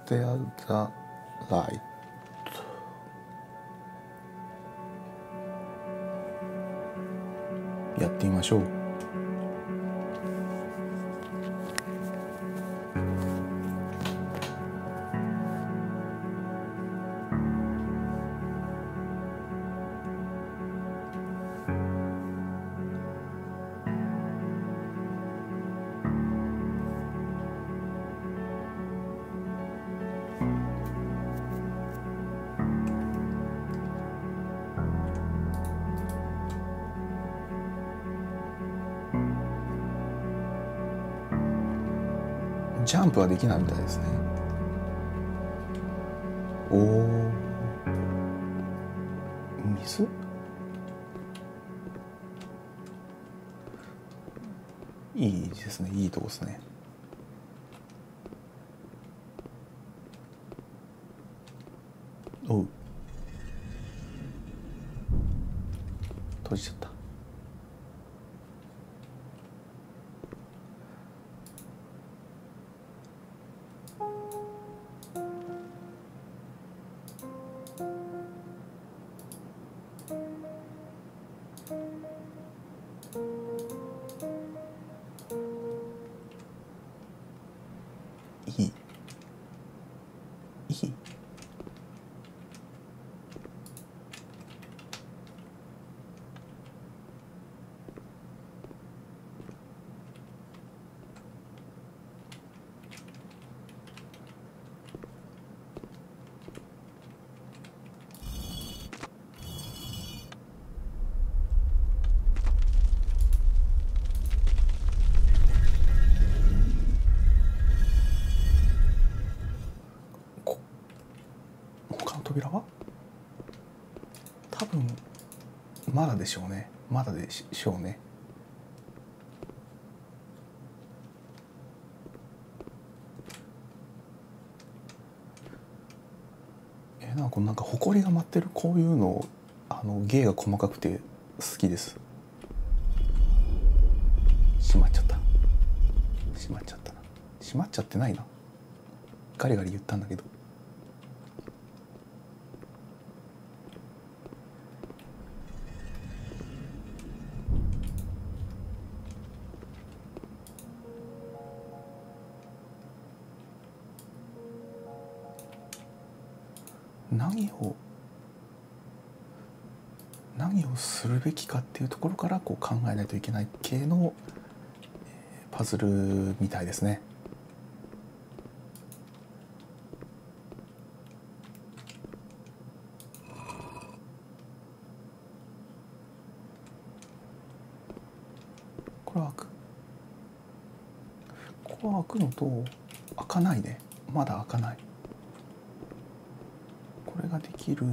Stare the light。やってみましょう。ジャンプはできないみたいですね。おお、水？いいですね、いいとこですね。おう、閉じちゃった。いい他の扉は多分まだでしょうね。まだでしょうね。なんか埃が舞ってるこういうの、芸が細かくて好きです。閉まっちゃったな。閉まっちゃってないな。ガリガリ言ったんだけど。何をするべきかっていうところからこう考えないといけない系のパズルみたいですね。これはここは開くのと開かないね。まだ開かない。これができる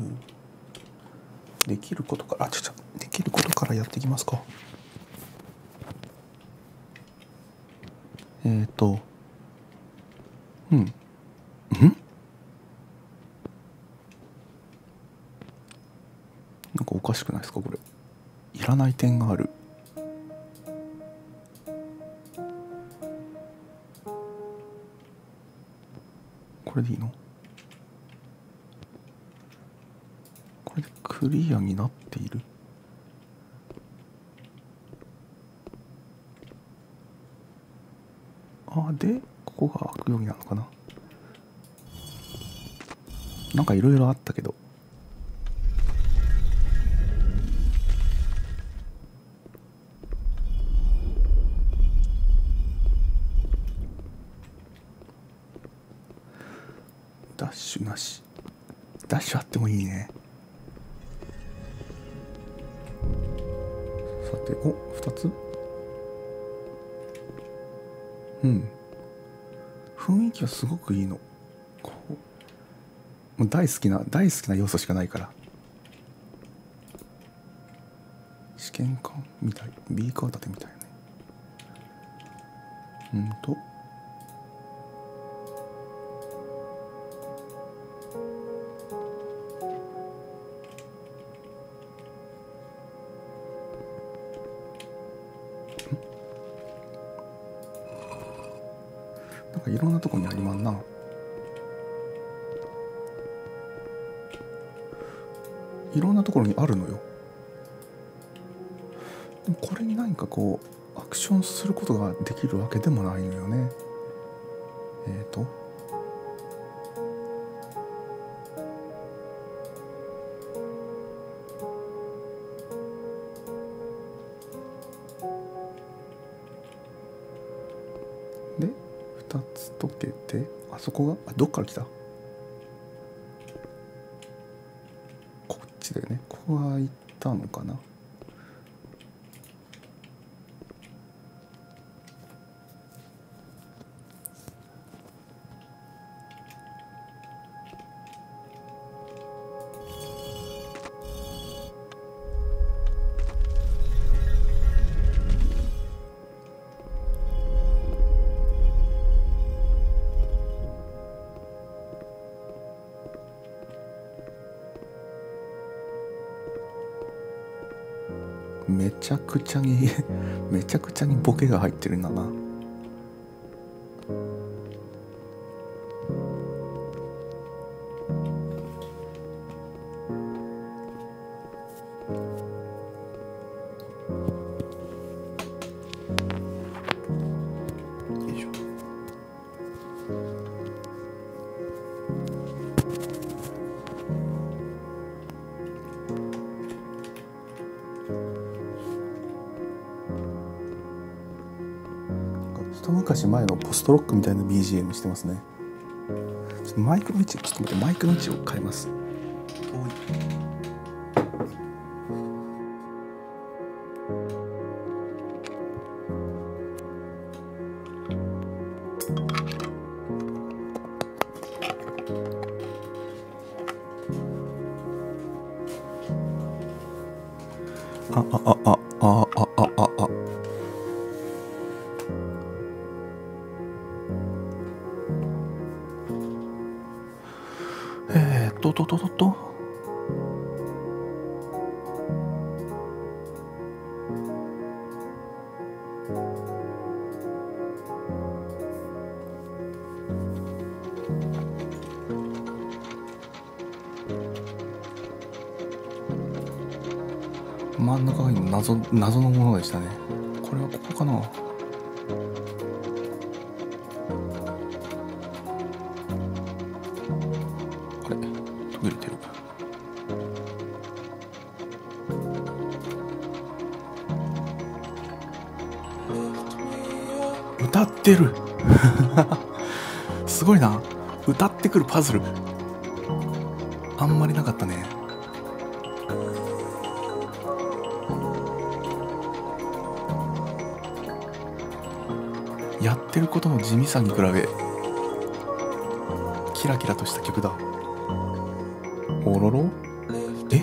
ことからできることからやっていきますか。なんかおかしくないですかこれ。いらない点がある。これでいいの？これでクリアになっている。でここが開くようになるのかな。なんかいろいろあったけど、ダッシュなし。ダッシュあってもいいね。さて、2つ。雰囲気はすごくいいの。もう大好きな要素しかないから。試験管みたい、ビーカー立てみたいね。なんかいろんなとこにありまんな。 いろんなところにあるのよ。でもこれに何かこうアクションすることができるわけでもないのよね。で2つ溶けて、あそこがどっから来た？こっちだよね。ここが行ったのかな。めちゃくちゃにめちゃくちゃにボケが入ってるんだな。よいしょ。一昔前のポストロックみたいな BGM してますね。ちょっとマイクの位置、ちょっと待って、マイクの位置を変えます。遠い。真ん中が今謎のものでしたね。これはここかな。あれ途切れてる。歌ってるすごいな。歌ってくるパズルあんまりなかったね。やってることの地味さに比べキラキラとした曲だ。おろろ？え？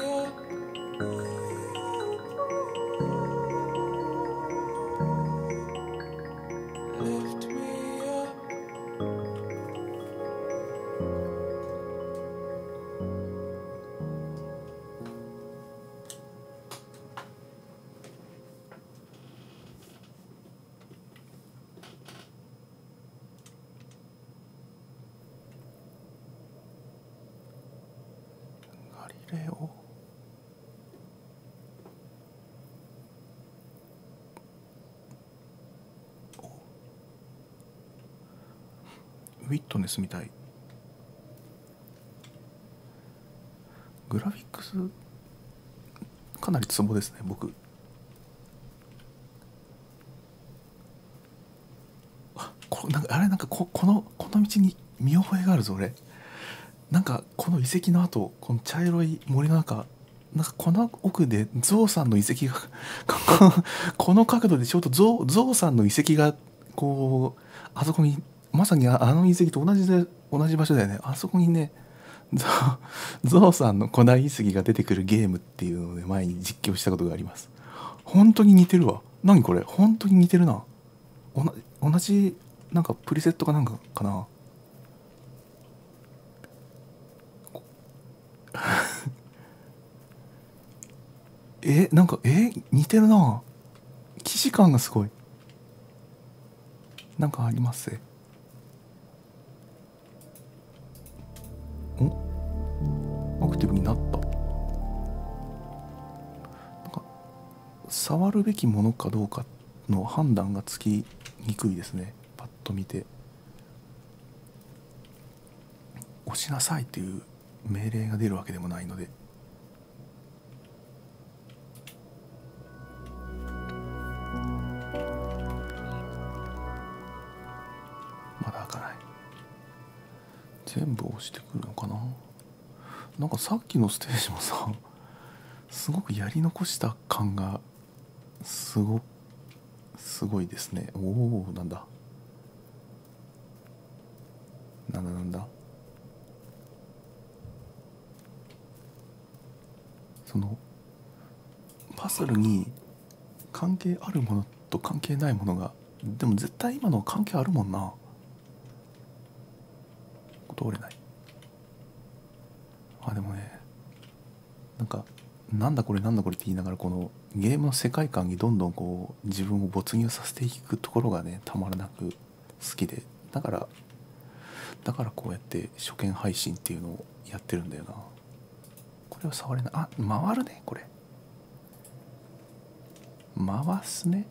ガリレオ。ウィットネスみたい。グラフィックスかなりツボですね僕。なんかあれ、なんかこの道に見覚えがあるぞ俺。なんかこの遺跡の後、この茶色い森の中、なんかこの奥でゾウさんの遺跡がこの角度でちょうどゾウさんの遺跡がこうあそこに、まさにあの遺跡と同じ場所だよね。あそこにね、ゾウさんの古代遺跡が出てくるゲームっていうので前に実況したことがあります。本当に似てるわ。何これ、本当に似てるな。同じなんかプリセットかなんかかななんか似てるな。既視感がすごい。なんかありますね。アクティブになった。 触るべきものかどうかの判断がつきにくいですね。パッと見て押しなさいっていう命令が出るわけでもないので。まだ開かない。全部押してくるのかな。なんかさっきのステージもさ、すごくやり残した感がすごいですね。おお、なんだなんだ。そのパズルに関係あるものと関係ないものが、でも絶対今の関係あるもんな。通れない。あ、でもね、なんかなんだこれって言いながら、このゲームの世界観にどんどんこう自分を没入させていくところがね、たまらなく好きで、だからこうやって初見配信っていうのをやってるんだよな。これは触れない。あ、回るね、これ回すね。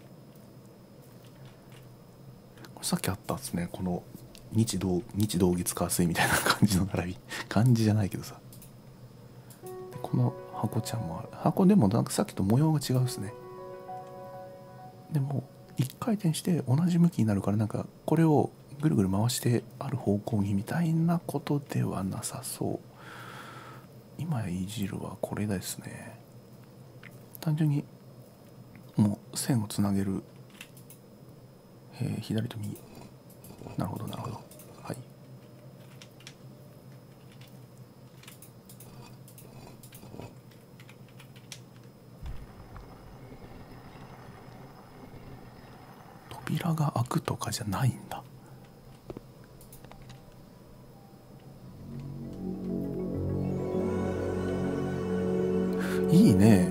これさっきあったんですね、この日同月火水みたいな感じの並び。感じじゃないけどさ、この箱ちゃんもある。箱でもなんかさっきと模様が違うですね。でも一回転して同じ向きになるから、なんかこれをぐるぐる回してある方向にみたいなことではなさそう。今いじるはこれですね。単純にもう線をつなげる、左と右。なるほど。はい。扉が開くとかじゃないんだ。いいね。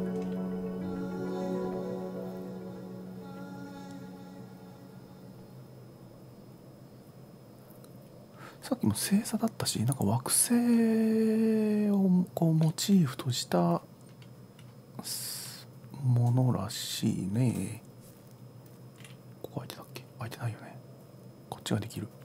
さっきも星座だったし、なんか惑星をこうモチーフとしたものらしいね。ここ開いてたっけ？開いてないよね。こっちができる。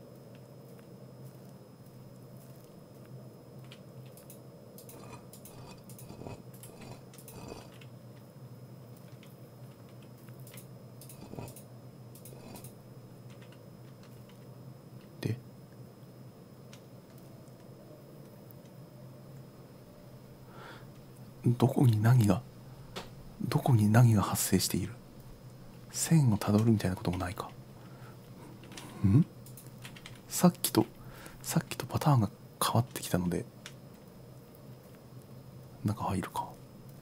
で、どこに何が発生している。線をたどるみたいなこともないか。さっきとパターンが変わってきたので、中入るか。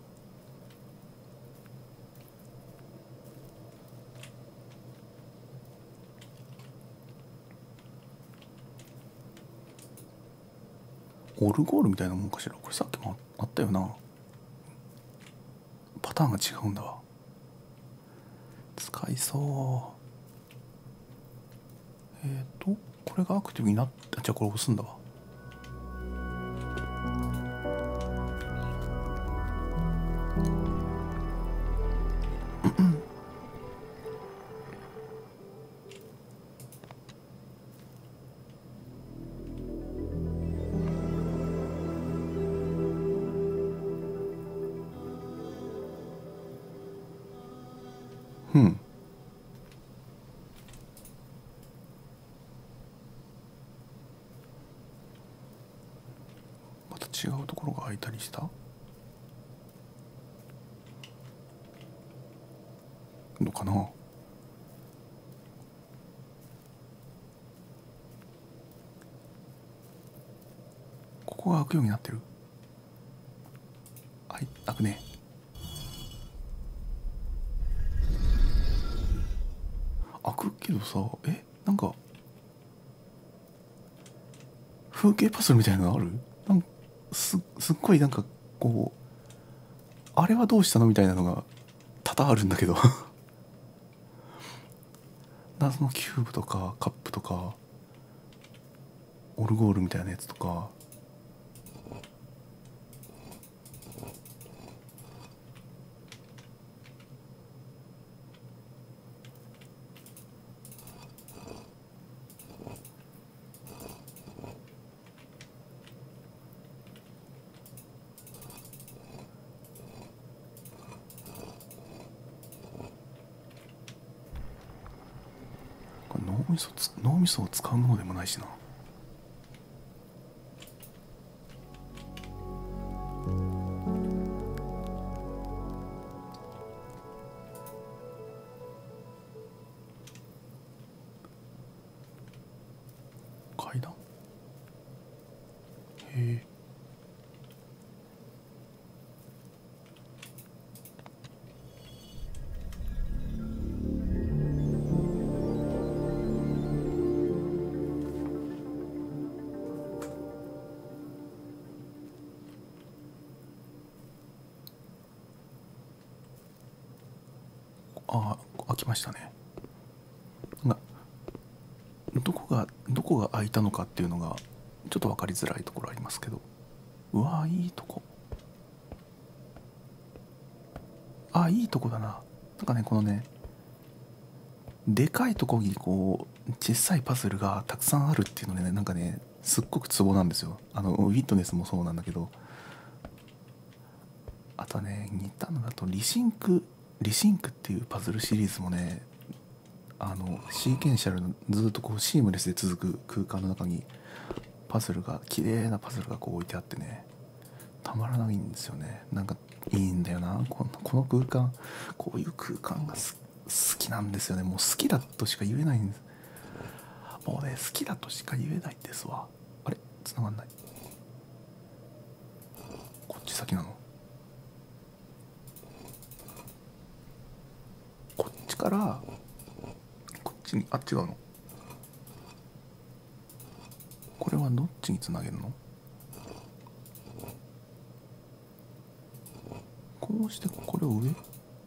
オルゴールみたいなもんかしら。これさっきもあったよな。パターンが違うんだわ。使いそう。これがアクティブになって、じゃあこれ押すんだわ。また違うところが開いたりしたのかな。ここが開くようになってる。開くね。開くけどさ、なんか風景パズルみたいなのある？なんかすっごいなんかこう、あれはどうしたのみたいなのが多々あるんだけど謎のキューブとかカップとかオルゴールみたいなやつとか、 脳みそを使うものでもないしな。階段。へえ。ああ、開きましたね。がどこが開いたのかっていうのがちょっと分かりづらいところありますけど。うわー、いいとこ。あ、いいとこだな。なんかね、このね、でかいとこにこう小さいパズルがたくさんあるっていうのでね、なんかね、すっごくツボなんですよ。ウィットネスもそうなんだけど、あとはね、似たのだとリシンクっていうパズルシリーズもね、シーケンシャルのずっとこうシームレスで続く空間の中にパズルが綺麗なパズルがこう置いてあってね、たまらないんですよね。なんかいいんだよな、この空間。こういう空間が好きなんですよね。もう好きだとしか言えないんです。もうね、好きだとしか言えないんですわ。あれ、繋がんない。こっち先なの？こっちからこっちに、あ、違うの？これはどっちにつなげるの？こうしてこれを上、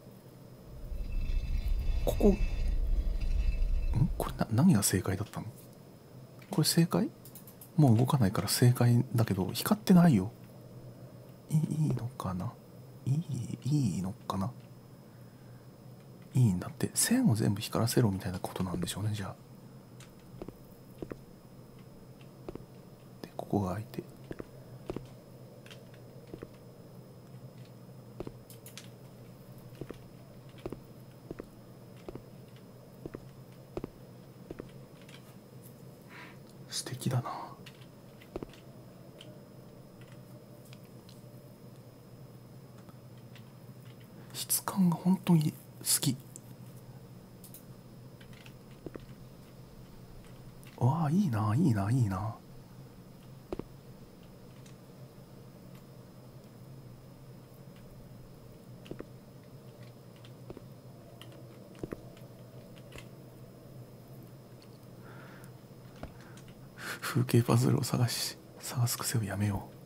ここ、これ何が正解だったの？これ正解？もう動かないから正解だけど光ってないよ。いいのかな？いいのかな？いいんだって。線を全部光らせろみたいなことなんでしょうね、じゃあ。でここが開いて、素敵だな。質感が本当に好き。わあ、いいな、いいな、いいな。風景パズルを探す癖をやめよう。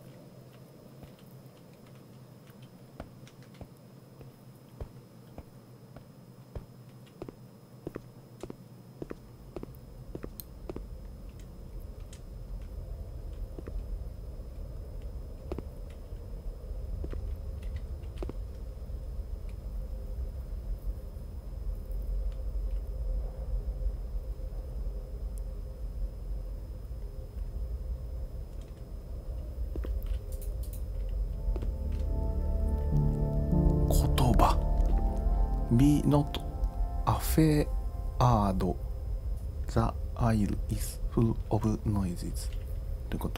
言葉。 Be not afraid, the aisle is full of noises ってこと？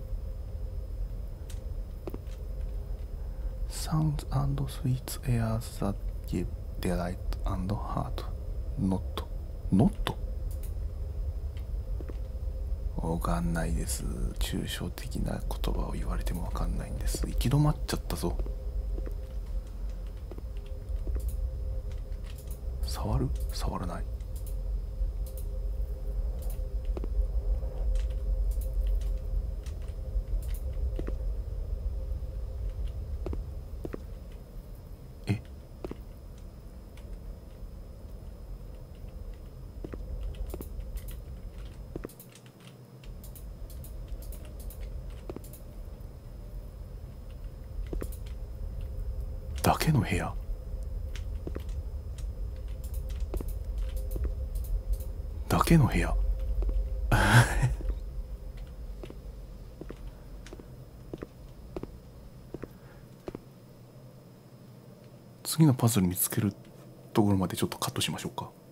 Sounds and sweet airs that give delight and heart. Not わかんないです。抽象的な言葉を言われてもわかんないんです。行き止まっちゃったぞ。触らない。え、だけの部屋。だけの部屋。次のパズル見つけるところまでちょっとカットしましょうか。